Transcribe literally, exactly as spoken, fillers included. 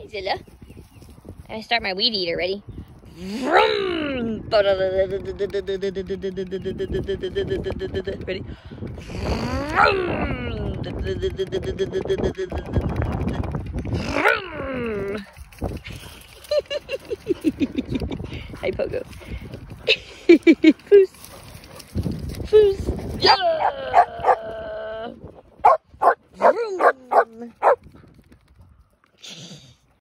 Hey, Zilla. I'm gonna start my weed eater. Ready? Vroom! Ready? Vroom!